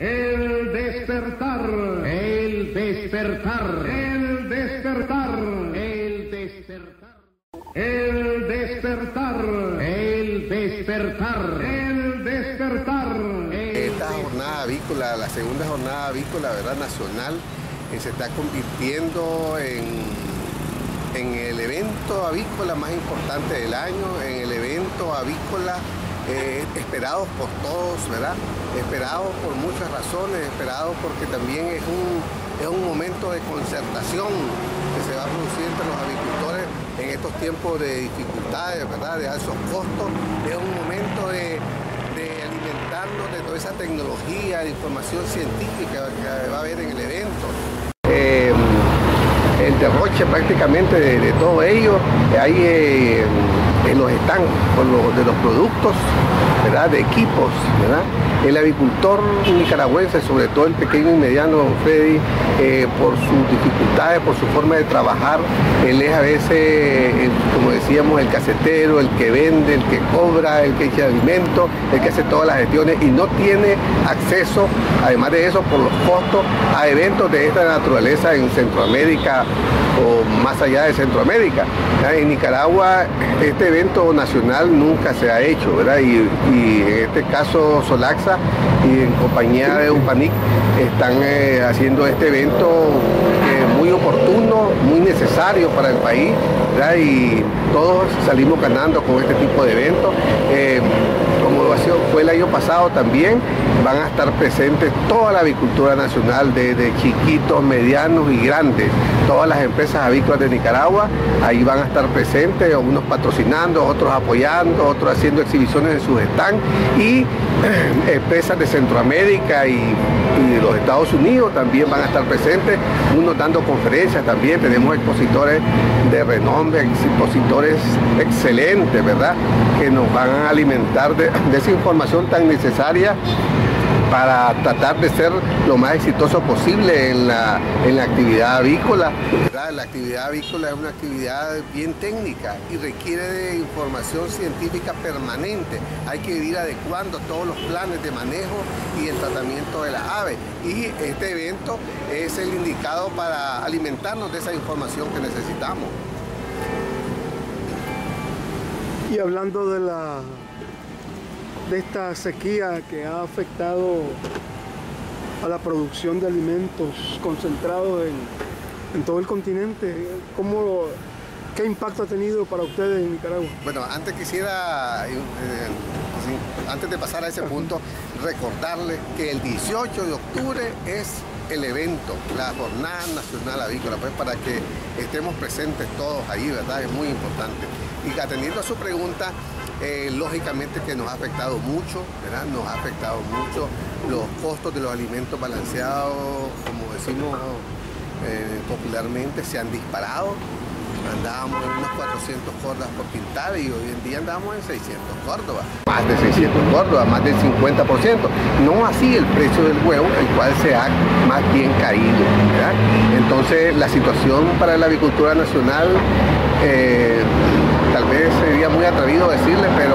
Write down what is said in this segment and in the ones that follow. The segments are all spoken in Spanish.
El despertar. El despertar. El despertar. El despertar. El despertar. El despertar. El despertar. Esta jornada avícola, la segunda jornada avícola, ¿verdad?, nacional, se está convirtiendo en el evento avícola más importante del año, en el evento avícola esperado por todos, ¿verdad? Esperado por muchas razones, esperado porque también es un momento de concertación que se va a producir entre los avicultores en estos tiempos de dificultades, ¿verdad?, de altos costos. Es un momento de alimentarnos de toda esa tecnología, de información científica que va a haber en el evento. El derroche prácticamente de todo ello hay en los stands de los productos, ¿verdad?, de equipos, ¿verdad? El avicultor nicaragüense, sobre todo el pequeño y mediano, Freddy, por sus dificultades, por su forma de trabajar, él es a veces, como decíamos, el casetero, el que vende, el que cobra, el que echa alimento, el que hace todas las gestiones y no tiene acceso, además de eso, por los costos, a eventos de esta naturaleza en Centroamérica o más allá de Centroamérica. En Nicaragua este evento nacional nunca se ha hecho, ¿verdad? Y en este caso Solaxa y en compañía de UPANIC están haciendo este evento muy oportuno, muy necesario para el país, ¿verdad? Y todos salimos ganando con este tipo de eventos. Como fue el año pasado también, van a estar presentes toda la avicultura nacional, desde chiquitos, medianos y grandes. Todas las empresas avícolas de Nicaragua, ahí van a estar presentes, unos patrocinando, otros apoyando, otros haciendo exhibiciones en sus stands, y empresas de Centroamérica y de los Estados Unidos también van a estar presentes, unos dando conferencias también. Tenemos expositores de renombre, expositores excelentes, ¿verdad?, que nos van a alimentar de esa información tan necesaria para tratar de ser lo más exitoso posible en la actividad avícola. La actividad avícola es una actividad bien técnica y requiere de información científica permanente. Hay que ir adecuando todos los planes de manejo y el tratamiento de las aves. Y este evento es el indicado para alimentarnos de esa información que necesitamos. Y hablando de esta sequía que ha afectado a la producción de alimentos concentrados en todo el continente, ¿qué impacto ha tenido para ustedes en Nicaragua? Bueno, antes quisiera, antes de pasar a ese punto, recordarles que el 18 de octubre es el evento, la Jornada Nacional Avícola, pues para que estemos presentes todos ahí, ¿verdad? Es muy importante. Y atendiendo a su pregunta, lógicamente que nos ha afectado mucho, ¿verdad? Nos ha afectado mucho los costos de los alimentos balanceados, como decimos popularmente, se han disparado. Andábamos en unos 400 córdobas por quintal y hoy en día andamos en 600 córdobas. Más de 600 córdobas, más del 50%. No así el precio del huevo, el cual se ha más bien caído, ¿verdad? Entonces la situación para la avicultura nacional, tal vez sería muy atrevido decirle, pero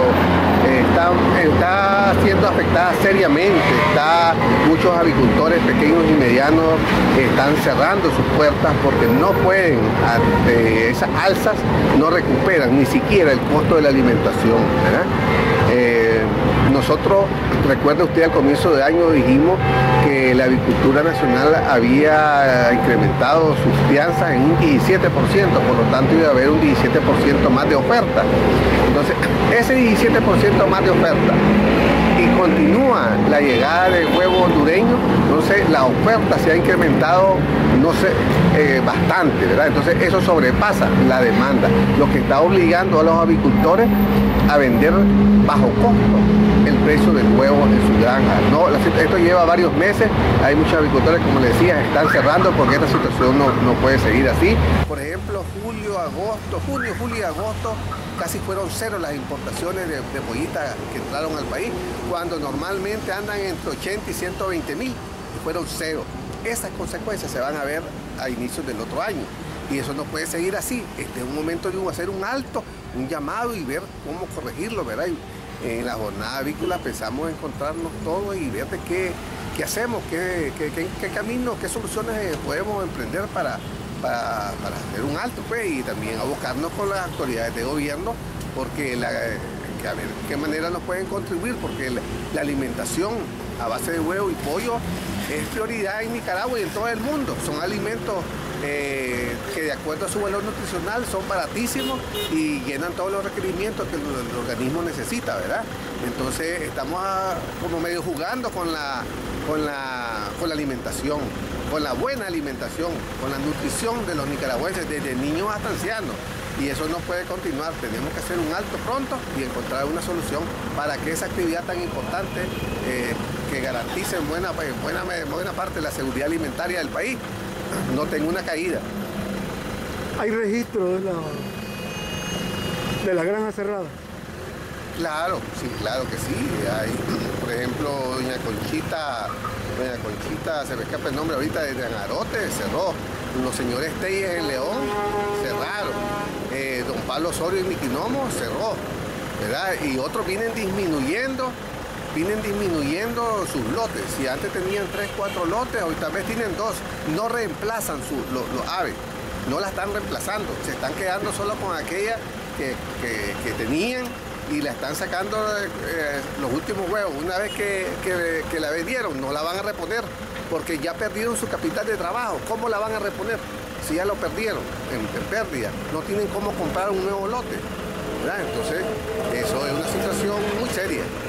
está siendo afectada seriamente. Muchos avicultores pequeños y medianos están cerrando sus puertas porque no pueden, ante esas alzas, no recuperan ni siquiera el costo de la alimentación, ¿verdad? Nosotros, recuerda usted, al comienzo de año dijimos que la avicultura nacional había incrementado sus fianzas en un 17%, por lo tanto iba a haber un 17% más de oferta. Entonces, ese 17% más de oferta y continúa la llegada del huevo hondureño, entonces la oferta se ha incrementado, no sé, bastante, ¿verdad? Entonces eso sobrepasa la demanda, lo que está obligando a los avicultores a vender bajo costo el precio del huevo en su granja. No, esto lleva varios meses, hay muchos avicultores, como les decía, están cerrando porque esta situación no puede seguir así. Por ejemplo, junio, julio y agosto, casi fueron cero las importaciones de pollitas que entraron al país, cuando normalmente andan entre 80 y 120 mil, y fueron cero. Esas consecuencias se van a ver a inicios del otro año. Y eso no puede seguir así. Este es un momento de hacer un alto, un llamado y ver cómo corregirlo, ¿verdad? en la jornada avícola pensamos encontrarnos todos y ver de qué hacemos, qué camino, qué soluciones podemos emprender para hacer un alto, pues, y también abocarnos con las autoridades de gobierno, porque a ver qué manera nos pueden contribuir, porque la alimentación a base de huevo y pollo es prioridad en Nicaragua y en todo el mundo. Son alimentos que de acuerdo a su valor nutricional son baratísimos y llenan todos los requerimientos que el organismo necesita, ¿verdad? Entonces estamos como medio jugando con la alimentación, con la buena alimentación, con la nutrición de los nicaragüenses, desde niños hasta ancianos. Y eso no puede continuar, tenemos que hacer un alto pronto y encontrar una solución para que esa actividad tan importante que garantice en buena parte de la seguridad alimentaria del país no tenga una caída. ¿Hay registro de la granja cerrada? Claro, sí, claro que sí. Hay, por ejemplo, doña Conchita, se me escapa el nombre ahorita, de Angarote, cerró. Los señores Telles en León cerraron. Don Pablo Osorio en Miquinomo cerró, ¿verdad? Y otros vienen disminuyendo sus lotes. Si antes tenían 3, 4 lotes, hoy tal vez tienen 2. No reemplazan los aves, no la están reemplazando. Se están quedando solo con aquella que tenían y la están sacando los últimos huevos. Una vez que la vendieron, no la van a reponer porque ya perdieron su capital de trabajo. ¿Cómo la van a reponer? Si ya lo perdieron en pérdida, no tienen cómo comprar un nuevo lote, ¿verdad? Entonces, eso es una situación muy seria.